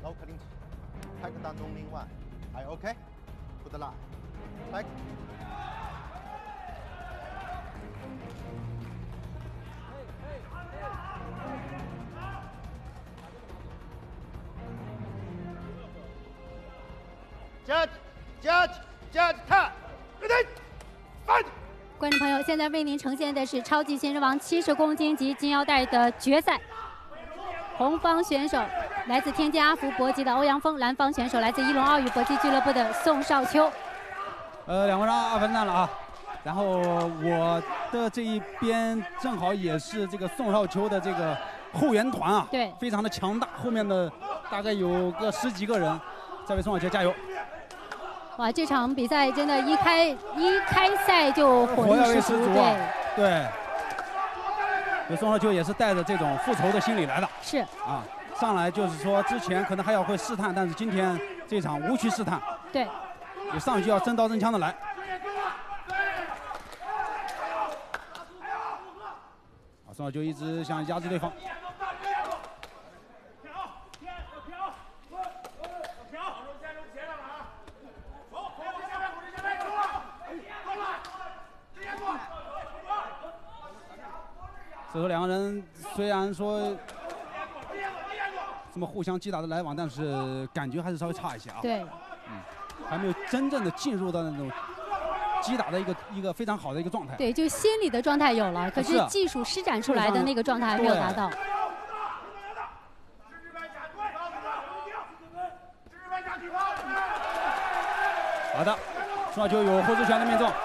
low cutting, take down only one. Are you okay? To the line. Take. Judge, time. Ready, fight. 观众朋友，现在为您呈现的是超级健身王70公斤级金腰带的决赛。红方选手来自天津阿福搏击的欧阳锋，蓝方选手来自一龙奥羽搏击俱乐部的宋少秋。 两个人2分战了啊。然后我的这一边正好也是这个宋少秋的这个后援团啊， 对， 非常的强大，后面的大概有个10几个人在为宋少秋加油。 哇，这场比赛真的一开赛就火力十足， 对。宋少秋也是带着这种复仇的心理来的， 是啊，上来就是说之前可能还要会试探，但是今天这场无需试探， 对， 你上去要真刀真枪的来。啊，宋少秋一直想压制对方。 所以说两个人虽然说这么互相击打的来往，但是感觉还是稍微差一些啊。 对， 还没有真正的进入到那种击打的一个非常好的一个状态。 对，就心理的状态有了，可是技术施展出来的那个状态还没有达到。 好的，宋少秋有后置拳的命中。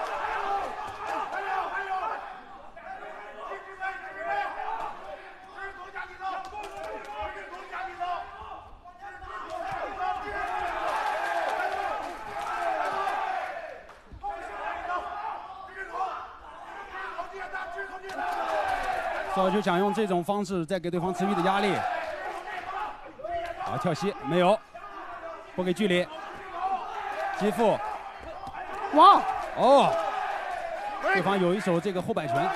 宋少秋想用这种方式再给对方持续的压力。好，跳膝没有，不给距离，击腹。 哇！ 哦，对方有一手这个后摆拳。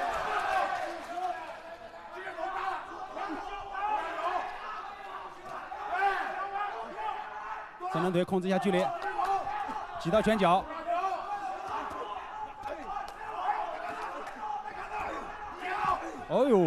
三轮腿控制一下距离，几道拳脚。 哦呦！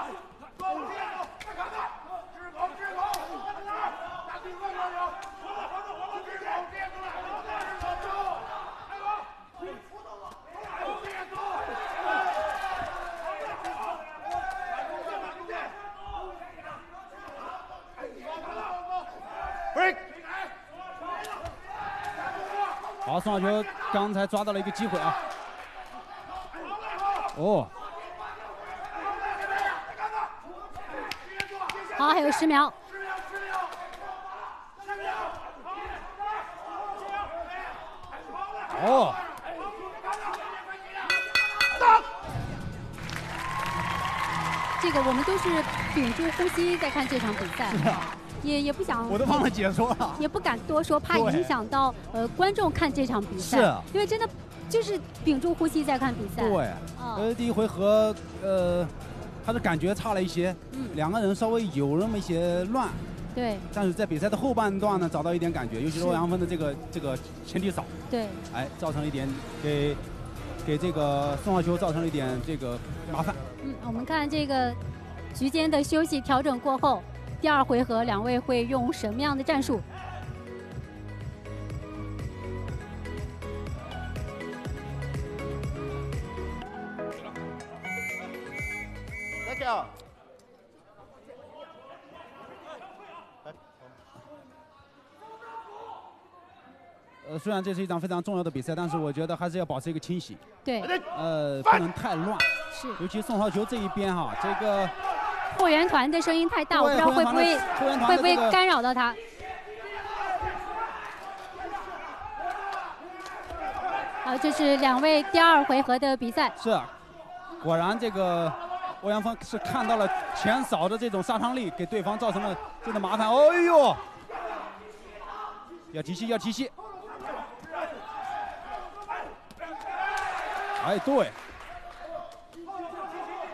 好，宋少秋刚才抓到了一个机会啊！哦。 好，还有10秒。 哦。 这个我们都是屏住呼吸在看这场比赛，也不想， 我都忘了解说了， 也不敢多说，怕影响到观众看这场比赛。 是， 因为真的就是屏住呼吸在看比赛。 对，第一回合他的感觉差了一些，两个人稍微有那么一些乱， 对。 但是在比赛的后半段呢，找到一点感觉，尤其是欧阳锋的这个前提少， 对， 哎，造成了一点给这个宋少秋造成了一点这个麻烦。 我们看这个局间的休息调整过后，第2回合两位会用什么样的战术？ 虽然这是一场非常重要的比赛，但是我觉得还是要保持一个清醒。 对。 不能太乱。 是。 尤其宋少秋这一边哈，这个后援团的声音太大，我不知道会不会干扰到他。好，这是两位第2回合的比赛。 是，果然这个欧阳锋是看到了前扫的这种杀伤力，给对方造成了这个麻烦。哦呦，要提膝，要提膝。哎，对，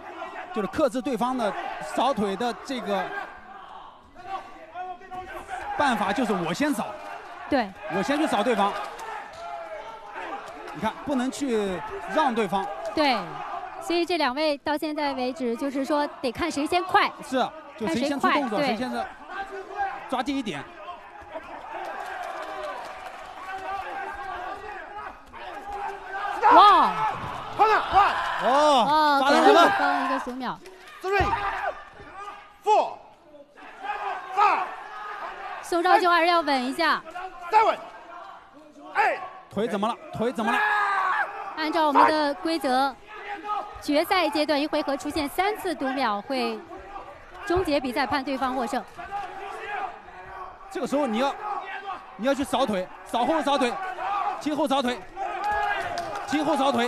就是克制对方的扫腿的这个办法就是我先扫， 对， 我先去扫对方。你看，不能去让对方。 对，所以这两位到现在为止，就是说得看谁先快。 是，就谁先出动作，谁先是抓第一点。 哇！ 哦， 给了对方一个5秒。 3、4、5。 宋少秋还是要稳一下。 7、8。 腿怎么了？腿怎么了？ 按照我们的规则，决赛阶段一回合出现3次读秒会终结比赛，判对方获胜。 这个时候你要去扫腿，扫后扫腿，今后扫腿，今后扫腿。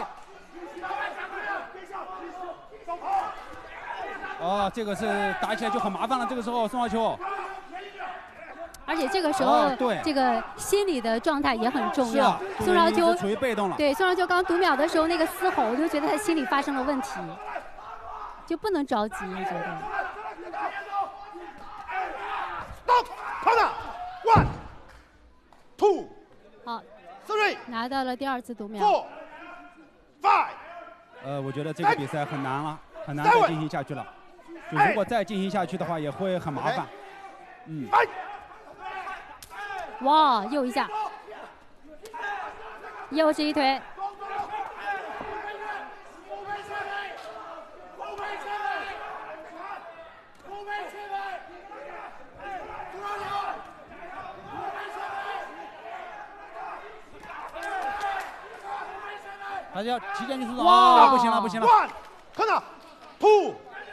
哦，这个是打起来就很麻烦了。这个时候宋少秋。 而且这个时候， 对这个心理的状态也很重要。 宋少秋处于被动了。 对，宋少秋刚读秒的时候那个嘶吼，我就觉得他心里发生了问题，就不能着急，我觉得。 Stop！ 1、2。 好。 3。 拿到了第2次读秒。 4、5。 我觉得这个比赛很难了，很难再进行下去了。就如果再进行下去的话，也会很麻烦。嗯。 哇，又一下，又是一腿。 大家提前去出手啊！不行了，不行了。 看到，2。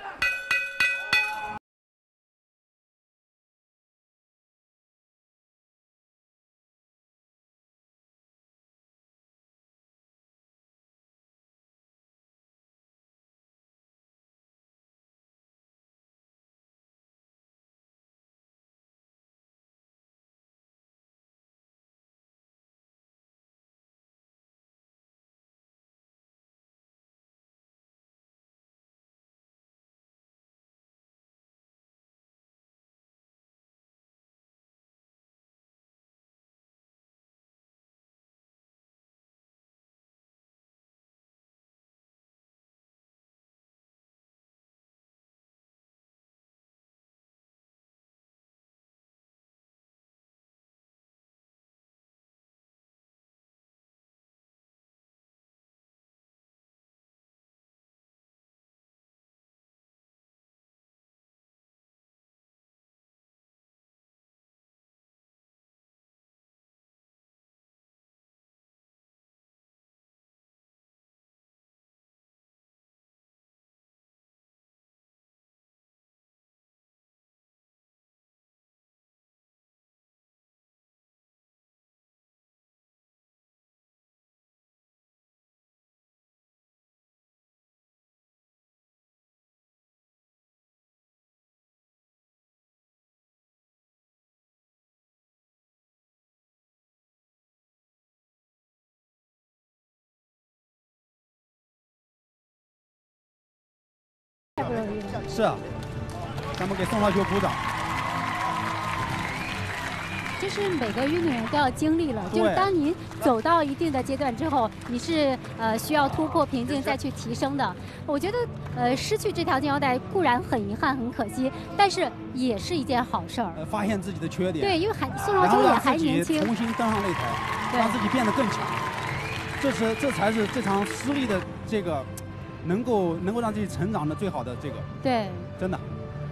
太不容易了。 是啊，咱们给宋少秋鼓掌。 这是每个运动员都要经历了，就是当您走到一定的阶段之后，你是需要突破瓶颈再去提升的。我觉得失去这条金腰带固然很遗憾很可惜，但是也是一件好事儿。 发现自己的缺点。 对，因为宋少秋也还年轻， 重新登上擂台，让自己变得更强。这才是这场失利的这个能够让自己成长的最好的这个。 对， 真的。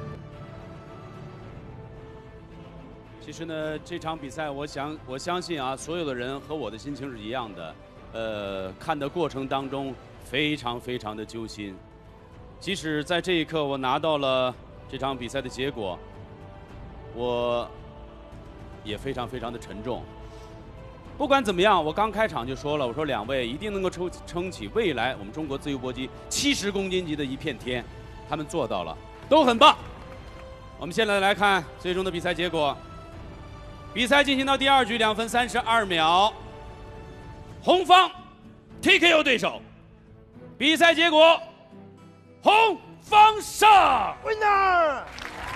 其实呢，这场比赛，我相信啊，所有的人和我的心情是一样的。看的过程当中非常非常的揪心。即使在这一刻我拿到了这场比赛的结果，我也非常非常的沉重。不管怎么样，我刚开场就说了，我说两位一定能够撑起未来我们中国自由搏击70公斤级的一片天，他们做到了，都很棒。我们现在来看最终的比赛结果。比赛进行到第2局，2分32秒，红方 TKO 对手。比赛结果，红方胜。 Winner。